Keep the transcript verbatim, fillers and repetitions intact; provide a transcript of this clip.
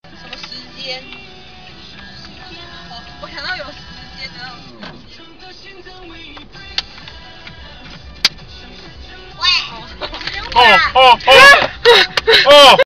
什么时间？哦，我想到有时间的那种。喂。 哦哦哦哦。